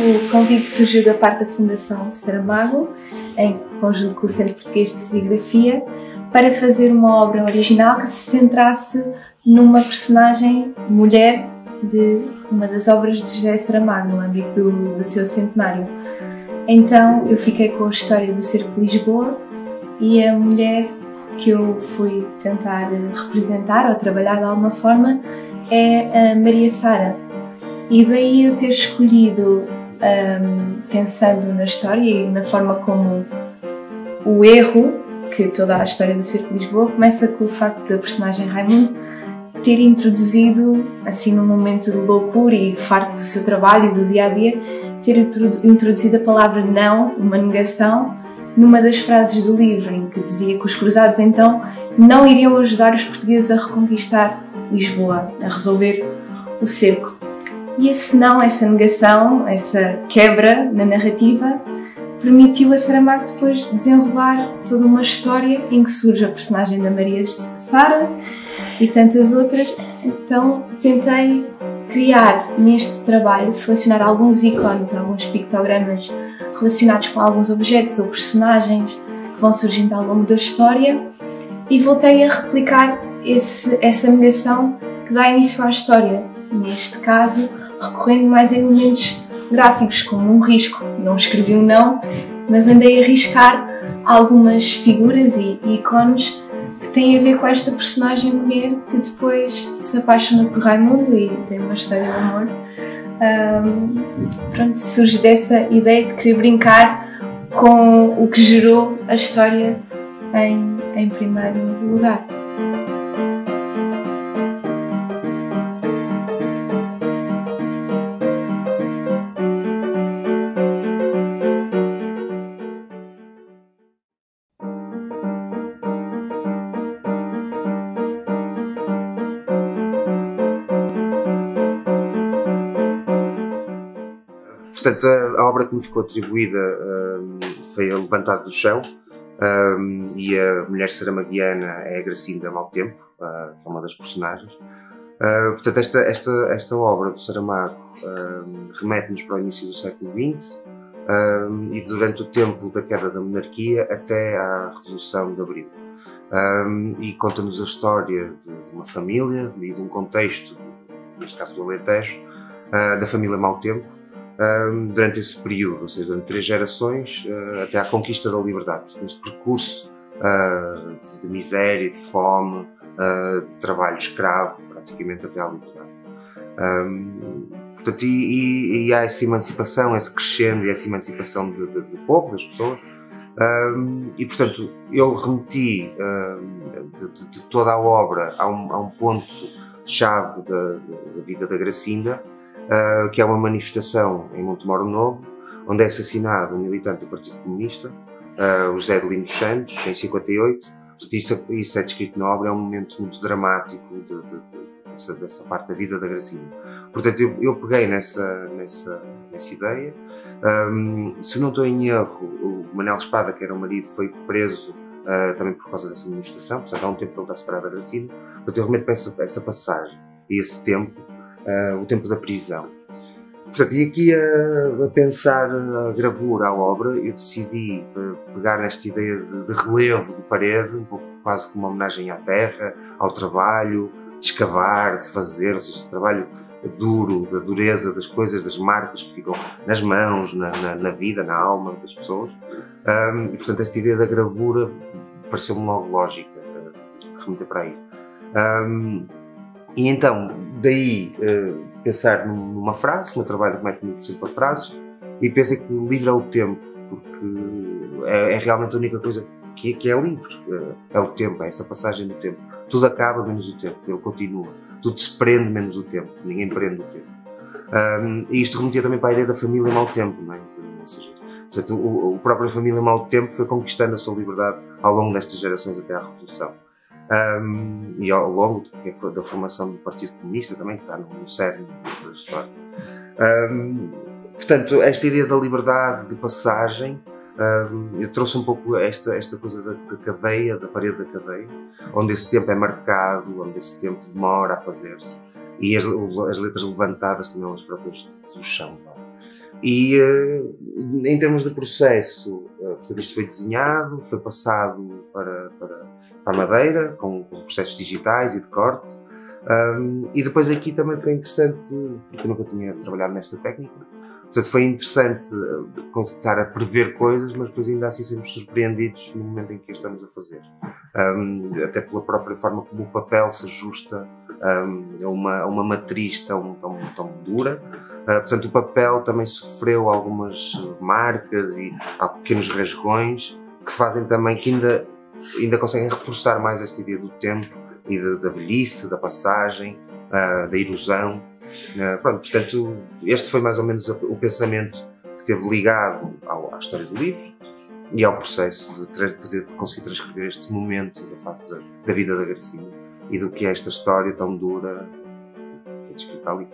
O convite surgiu da parte da Fundação Saramago, em conjunto com o Centro Português de Serigrafia, para fazer uma obra original que se centrasse numa personagem mulher de uma das obras de José Saramago, no âmbito do seu centenário. Então eu fiquei com a história do Cerco de Lisboa e a mulher que eu fui tentar representar ou trabalhar de alguma forma é a Maria Sara. E daí eu ter escolhido, pensando na história e na forma como o erro, que toda a história do Cerco de Lisboa começa com o facto da personagem Raimundo ter introduzido, assim num momento de loucura e farto do seu trabalho e do dia-a-dia, ter introduzido a palavra não, uma negação, numa das frases do livro, em que dizia que os cruzados então não iriam ajudar os portugueses a reconquistar Lisboa, a resolver o cerco. E esse não, essa negação, essa quebra na narrativa, permitiu a Saramago depois desenrolar toda uma história em que surge a personagem da Maria Sara e tantas outras. Então tentei criar neste trabalho, selecionar alguns ícones, alguns pictogramas relacionados com alguns objetos ou personagens que vão surgindo ao longo da história e voltei a replicar essa negação que dá início à história. Neste caso, recorrendo mais a elementos gráficos, como um risco. Não escrevi um não, mas andei a riscar algumas figuras e ícones que têm a ver com esta personagem mulher que depois se apaixona por Raimundo e tem uma história de amor. Pronto, surge dessa ideia de querer brincar com o que gerou a história em primeiro lugar. Portanto, a obra que me ficou atribuída foi a Levantado do Chão, e a mulher saramaguiana é a Gracinda Maltempo, que é uma das personagens. Portanto, esta obra do Saramago remete-nos para o início do século XX e durante o tempo da queda da monarquia até à Revolução de Abril. E conta-nos a história de uma família e de um contexto, neste caso do Alentejo, da família Maltempo, durante esse período, ou seja, durante 3 gerações, até à conquista da liberdade. Este percurso de miséria, de fome, de trabalho escravo, praticamente até à liberdade. Portanto, e há essa emancipação, esse crescendo e essa emancipação do povo, das pessoas. E, portanto, eu remeti de toda a obra a um ponto-chave da vida da Gracinda, que é uma manifestação em Montemor Novo, onde é assassinado um militante do Partido Comunista, o José de Lino dos Santos, em 58. Isso é descrito na obra, é um momento muito dramático dessa parte da vida da Gracinda. Portanto, eu peguei nessa ideia. Se não estou em erro, o Manel Espada, que era o marido, foi preso também por causa dessa manifestação, portanto há um tempo que ele está separado da Gracinda. Portanto, eu realmente penso essa passagem e esse tempo, o tempo da prisão. Portanto, e aqui a pensar a gravura, a obra, eu decidi pegar nesta ideia de relevo de parede, um pouco quase como uma homenagem à terra, ao trabalho, de escavar, de fazer, ou seja, esse trabalho duro, da dureza das coisas, das marcas que ficam nas mãos, na vida, na alma das pessoas. E, portanto, esta ideia da gravura pareceu-me logo lógica de remeter para aí. E então, daí pensar numa frase, o meu trabalho remete muito sempre a frases, e pensei que o livro é o tempo, porque é realmente a única coisa que é livre, é o tempo, é essa passagem do tempo. Tudo acaba menos o tempo, ele continua. Tudo se prende menos o tempo, ninguém prende o tempo. E isto remetia também para a ideia da família mau tempo, não é? Ou seja, portanto, a própria família mau tempo foi conquistando a sua liberdade ao longo destas gerações até à Revolução. E ao longo da formação do Partido Comunista também, que está no cerne da história. Portanto, esta ideia da liberdade de passagem, eu trouxe um pouco esta coisa da cadeia, da parede da cadeia, onde esse tempo é marcado, onde esse tempo demora a fazer-se, e as letras levantadas também elas próprias do chão. E em termos de processo, isto foi desenhado, foi passado para a madeira, com processos digitais e de corte. E depois aqui também foi interessante, porque eu nunca tinha trabalhado nesta técnica, portanto foi interessante estar a prever coisas, mas depois ainda assim sermos surpreendidos no momento em que estamos a fazer. Até pela própria forma como o papel se ajusta a uma matriz tão dura. Portanto, o papel também sofreu algumas marcas e há pequenos rasgões que fazem também que ainda conseguem reforçar mais esta ideia do tempo e da velhice, da passagem, da erosão. Portanto, este foi mais ou menos o pensamento que esteve ligado à história do livro e ao processo de poder conseguir transcrever este momento da face da vida da Gracinha e do que é esta história tão dura que é descrita ali.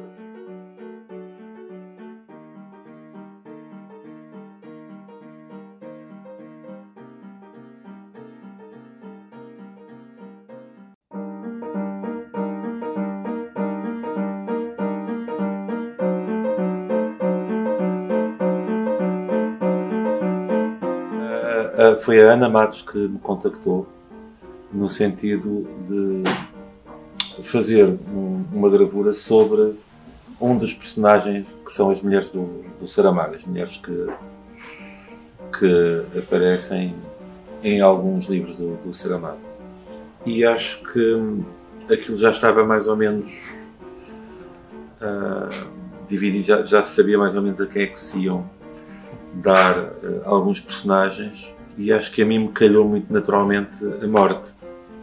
Foi a Ana Matos que me contactou no sentido de fazer uma gravura sobre um dos personagens que são as mulheres do Saramago, as mulheres que aparecem em alguns livros do Saramago. E acho que aquilo já estava mais ou menos dividido, já se sabia mais ou menos a quem é que se iam dar alguns personagens, e acho que a mim me calhou muito naturalmente a morte.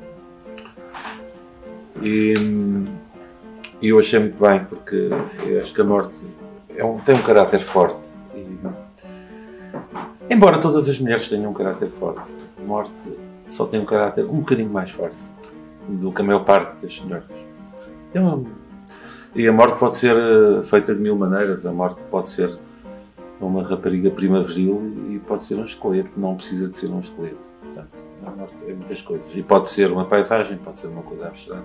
E eu achei muito bem, porque eu acho que a morte tem um caráter forte. Embora todas as mulheres tenham um caráter forte, a morte só tem um caráter um bocadinho mais forte do que a maior parte das senhoras. E a morte pode ser feita de mil maneiras. A morte pode ser uma rapariga primaveril e pode ser um esqueleto, não precisa de ser um esqueleto. Portanto, a morte é muitas coisas. E pode ser uma paisagem, pode ser uma coisa abstrata.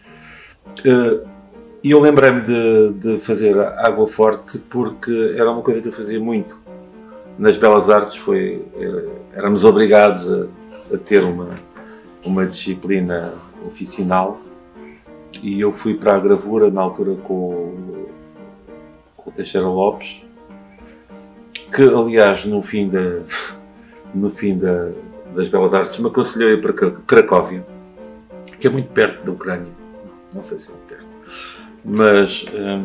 E eu lembrei-me de fazer Água Forte porque era uma coisa que eu fazia muito. Nas Belas Artes éramos obrigados a ter uma disciplina oficinal, e eu fui para a gravura na altura com o Teixeira Lopes, que aliás no fim das Belas Artes me aconselhou a ir para Cracóvia, que é muito perto da Ucrânia, não sei se é muito perto, mas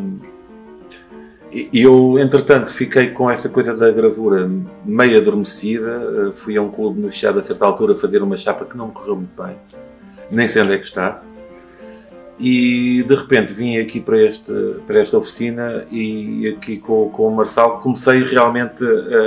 eu entretanto fiquei com esta coisa da gravura meio adormecida. Fui a um clube no Chiado a certa altura fazer uma chapa que não me correu muito bem, nem sei onde é que está. E de repente vim aqui para esta oficina, e aqui com o Marçal comecei realmente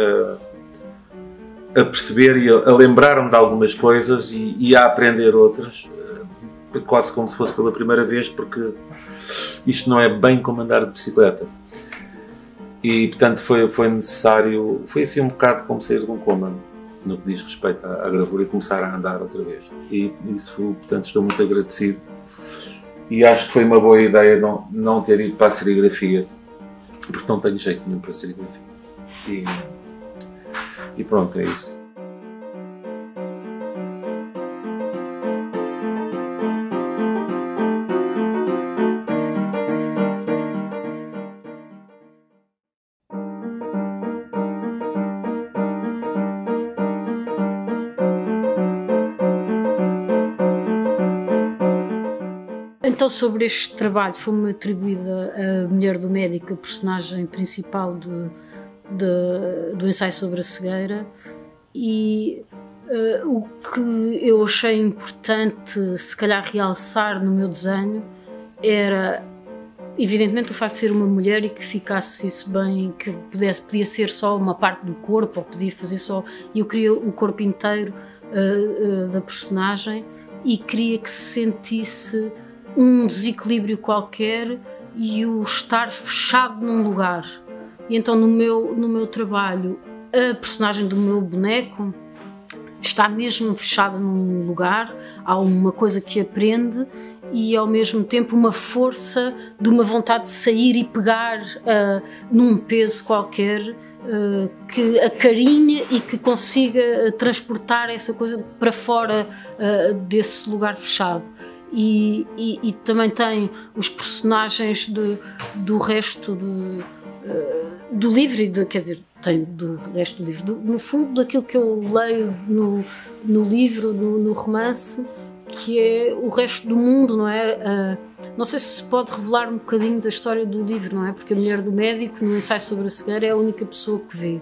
a perceber e a lembrar-me de algumas coisas e a aprender outras, quase como se fosse pela primeira vez, porque isto não é bem como andar de bicicleta. E portanto foi necessário, foi assim um bocado como sair de um coma no que diz respeito à gravura e começar a andar outra vez. E isso, portanto, estou muito agradecido. E acho que foi uma boa ideia não ter ido para a serigrafia, porque não tenho jeito nenhum para a serigrafia. E pronto, é isso. Então, sobre este trabalho, foi-me atribuída a Mulher do Médico, a personagem principal do ensaio sobre a cegueira, e o que eu achei importante, se calhar, realçar no meu desenho era, evidentemente, o facto de ser uma mulher e que ficasse isso bem, que podia ser só uma parte do corpo, ou podia fazer só... Eu queria o corpo inteiro da personagem, e queria que se sentisse um desequilíbrio qualquer e o estar fechado num lugar. E então no meu trabalho a personagem do meu boneco está mesmo fechada num lugar, há uma coisa que aprende e ao mesmo tempo uma força de uma vontade de sair e pegar num peso qualquer que acarinhe e que consiga transportar essa coisa para fora desse lugar fechado. E também tem os personagens do resto do livro, quer dizer, tem do resto do livro, no fundo daquilo que eu leio no livro, no romance, que é o resto do mundo, não é? Não sei se pode revelar um bocadinho da história do livro, não é? Porque a mulher do médico, no ensaio sobre a cegueira, é a única pessoa que vê.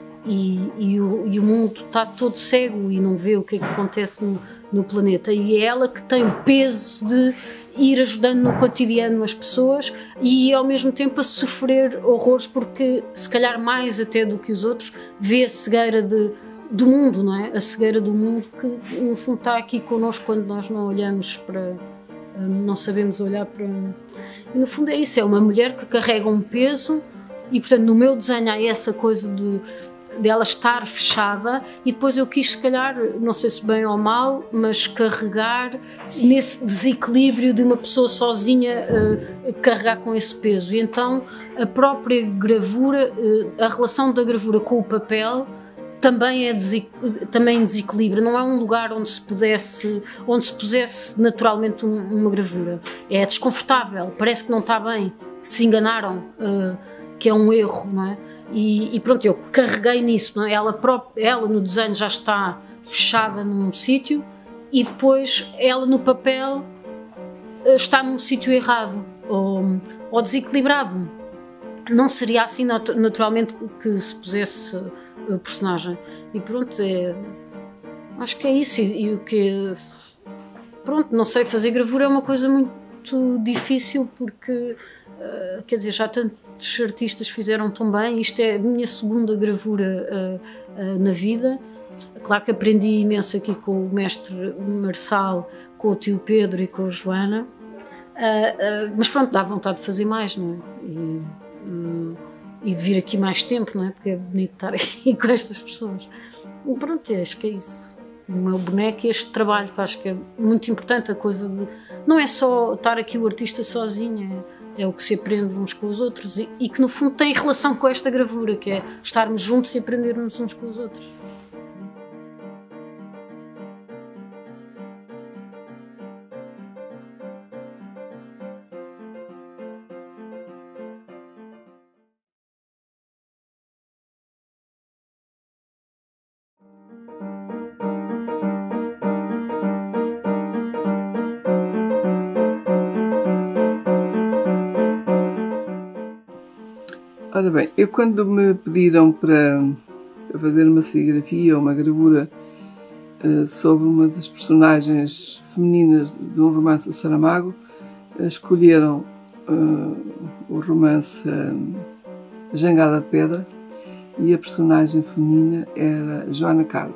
E o mundo está todo cego e não vê o que é que acontece no planeta. E é ela que tem o peso de ir ajudando no cotidiano as pessoas e ao mesmo tempo a sofrer horrores, porque se calhar mais até do que os outros vê a cegueira do mundo, não é? A cegueira do mundo que no fundo está aqui connosco quando nós não olhamos para... não sabemos olhar para... E no fundo é isso, é uma mulher que carrega um peso e portanto no meu desenho há essa coisa dela estar fechada e depois eu quis, se calhar, não sei se bem ou mal, mas carregar nesse desequilíbrio de uma pessoa sozinha carregar com esse peso. E então a própria gravura, a relação da gravura com o papel também também desequilibra. Não é um lugar onde se pusesse naturalmente uma gravura. É desconfortável, parece que não está bem, se enganaram, que é um erro, não é? E pronto, eu carreguei nisso, não é? Ela no desenho já está fechada num sítio e depois ela no papel está num sítio errado ou desequilibrado. Não seria assim naturalmente que se pusesse o personagem. E pronto, acho que é isso. E o que... Pronto, não sei, fazer gravura é uma coisa muito difícil porque, quer dizer, já tantos artistas fizeram tão bem. Isto é a minha segunda gravura na vida. Claro que aprendi imenso aqui com o mestre Marçal, com o tio Pedro e com a Joana, mas pronto, dá vontade de fazer mais, não é? E de vir aqui mais tempo, não é? Porque é bonito estar aqui com estas pessoas. E pronto, acho que é isso. O meu boneco e este trabalho, que acho que é muito importante, a coisa de... Não é só estar aqui o artista sozinho, é o que se aprende uns com os outros e que no fundo tem relação com esta gravura, que é estarmos juntos e aprendermos uns com os outros. Ora bem, eu quando me pediram para fazer uma serigrafia ou uma gravura sobre uma das personagens femininas de um romance do Saramago, escolheram o romance Jangada de Pedra e a personagem feminina era Joana Cardo.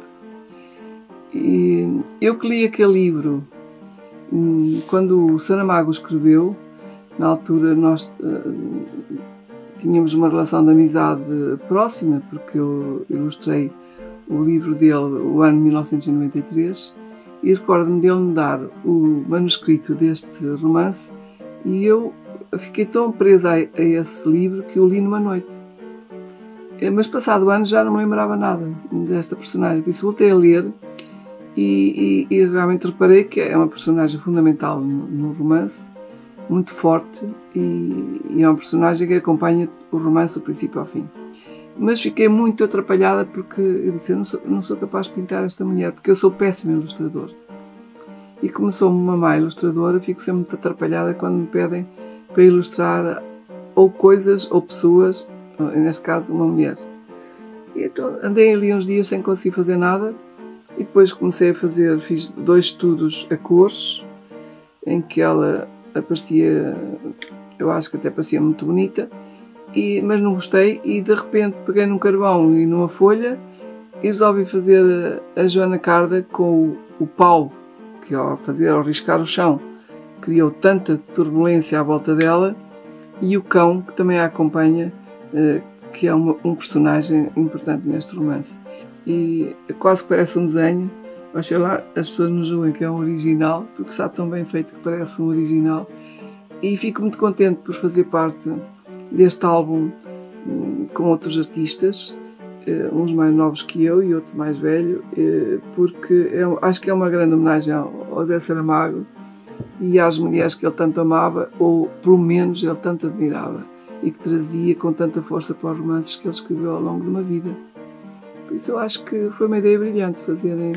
E eu que li aquele livro quando o Saramago escreveu, na altura nós tínhamos uma relação de amizade próxima, porque eu ilustrei o livro dele o ano 1993 e recordo-me dele me dar o manuscrito deste romance e eu fiquei tão presa a esse livro que o li numa noite. Mas passado o ano já não me lembrava nada desta personagem, por isso voltei a ler e realmente reparei que é uma personagem fundamental no romance, muito forte e é uma personagem que acompanha o romance do princípio ao fim. Mas fiquei muito atrapalhada porque eu disse, eu não sou capaz de pintar esta mulher porque eu sou péssima ilustrador. E como sou uma má ilustradora, fico sempre muito atrapalhada quando me pedem para ilustrar ou coisas ou pessoas, neste caso uma mulher. E então andei ali uns dias sem conseguir fazer nada e depois comecei a fazer, fiz 2 estudos a cores em que ela aparecia, eu acho que até parecia muito bonita, mas não gostei e de repente peguei num carvão e numa folha e resolvi fazer a Joana Carda com o pau que ao riscar o chão criou tanta turbulência à volta dela e o cão que também a acompanha, que é um personagem importante neste romance. E quase que parece um desenho, Oxalá as pessoas nos julguem que é um original, porque está tão bem feito que parece um original. E fico muito contente por fazer parte deste álbum com outros artistas, uns mais novos que eu e outro mais velho, porque acho que é uma grande homenagem ao Zé Saramago e às mulheres que ele tanto amava, ou pelo menos ele tanto admirava, e que trazia com tanta força para os romances que ele escreveu ao longo de uma vida. Por isso eu acho que foi uma ideia brilhante fazerem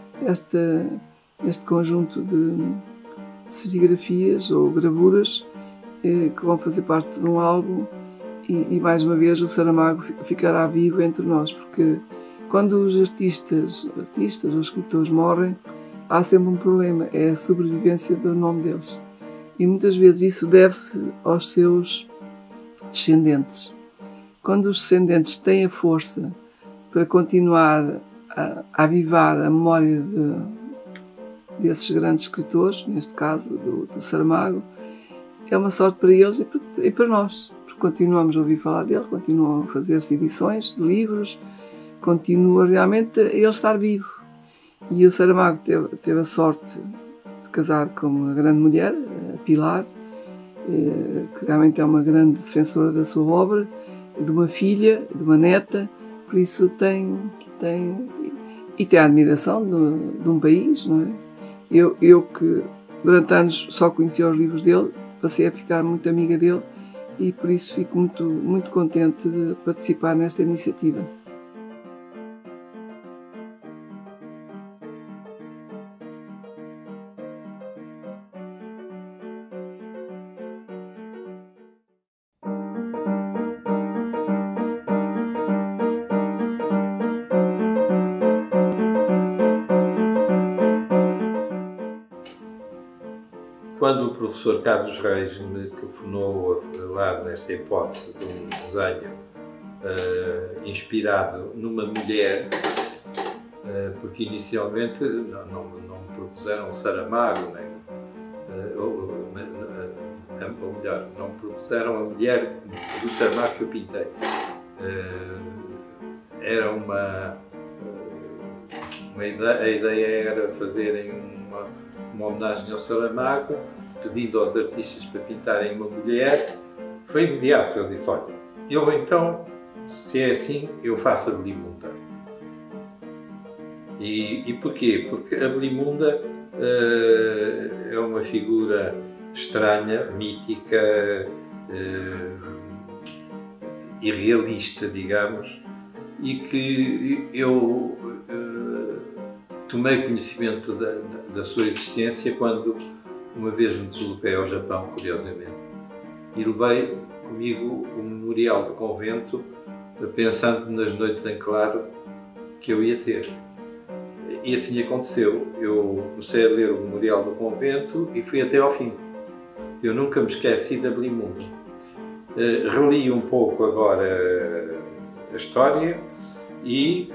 este conjunto de serigrafias ou gravuras que vão fazer parte de um álbum, e mais uma vez o Saramago ficará vivo entre nós, porque quando os artistas ou escritores morrem, há sempre um problema, é a sobrevivência do nome deles. E muitas vezes isso deve-se aos seus descendentes. Quando os descendentes têm a força para continuar a avivar a memória desses grandes escritores, neste caso do Saramago, é uma sorte para eles e para nós, porque continuamos a ouvir falar dele, continuam a fazer-se edições de livros, continua realmente a ele estar vivo. E o Saramago teve a sorte de casar com uma grande mulher, a Pilar, que realmente é uma grande defensora da sua obra, de uma filha, de uma neta, por isso tem a admiração de um país, não é? Eu que durante anos só conhecia os livros dele, passei a ficar muito amiga dele e por isso fico muito, muito contente de participar nesta iniciativa. Quando o professor Carlos Reis me telefonou a falar nesta hipótese de um desenho inspirado numa mulher, porque inicialmente não me propuseram Saramago, ou melhor, não me propuseram a mulher do Saramago que eu pintei. Era a ideia era fazerem uma homenagem ao Saramago, pedindo aos artistas para pintarem uma mulher. Foi imediato, eu disse, olha, eu então, se é assim, eu faço a Belimunda. E porquê? Porque a Belimunda é uma figura estranha, mítica, irrealista, digamos, e que eu tomei conhecimento da sua existência quando uma vez me desloquei ao Japão, curiosamente, e levei comigo o memorial do convento, pensando nas noites em claro que eu ia ter. E assim aconteceu. Eu comecei a ler o memorial do convento e fui até ao fim. Eu nunca me esqueci da Belimunda. Reli um pouco agora a história e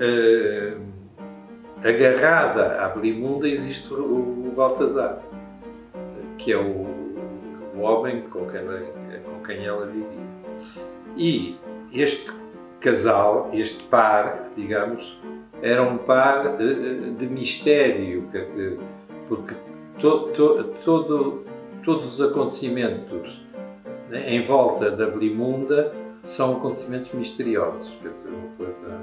agarrada à Belimunda existe o Baltazar, que é o homem com quem ela vivia. E este casal, este par, digamos, era um par de mistério, quer dizer, porque todos os acontecimentos em volta da Belimunda são acontecimentos misteriosos, quer dizer, uma coisa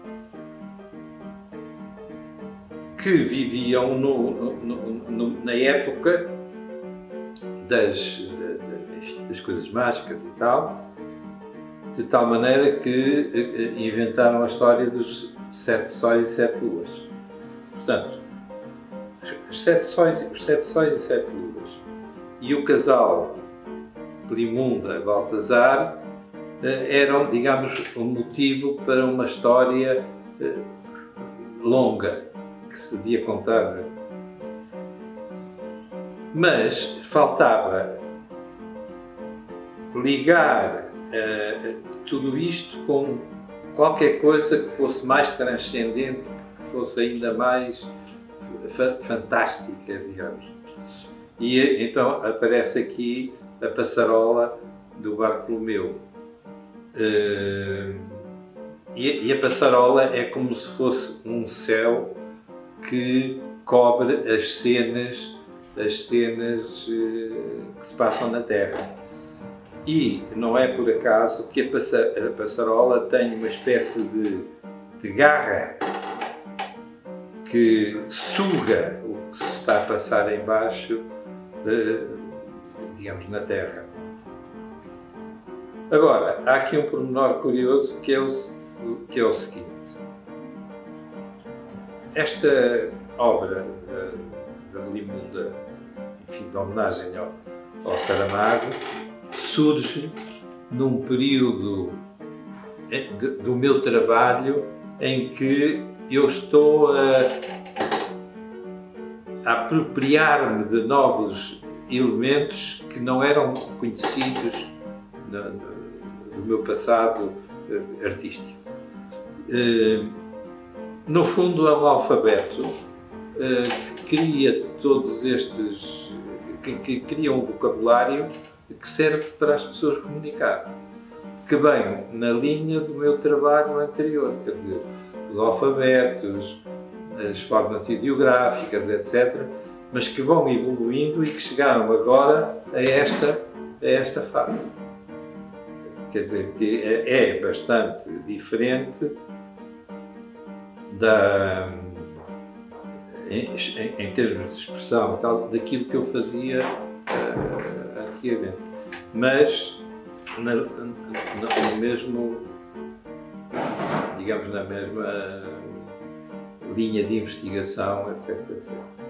que viviam na época das coisas mágicas e tal, de tal maneira que inventaram a história dos 7 sóis e 7 luas. Portanto, os 7 sóis e 7 luas e o casal Belimunda-Baltazar eram, digamos, um motivo para uma história longa que se devia contar. Mas faltava ligar tudo isto com qualquer coisa que fosse mais transcendente, que fosse ainda mais fantástica, digamos. E então aparece aqui a passarola do Bartolomeu. E a passarola é como se fosse um céu que cobre as cenas que se passam na Terra. E não é por acaso que a passarola tem uma espécie de garra que suga o que se está a passar em baixo, digamos, na Terra. Agora, há aqui um pormenor curioso que é o seguinte. Esta obra da Limunda, enfim, de homenagem ao Saramago, surge num período do meu trabalho em que eu estou a apropriar-me de novos elementos que não eram conhecidos do meu passado artístico. No fundo, é um alfabeto que cria todos estes, que cria um vocabulário que serve para as pessoas comunicar, que vem na linha do meu trabalho anterior, quer dizer, os alfabetos, as formas ideográficas, etc., mas que vão evoluindo e que chegaram agora a esta fase. Quer dizer, que é bastante diferente em termos de expressão tal, daquilo que eu fazia antigamente, mas no mesmo, digamos, na mesma linha de investigação, etc.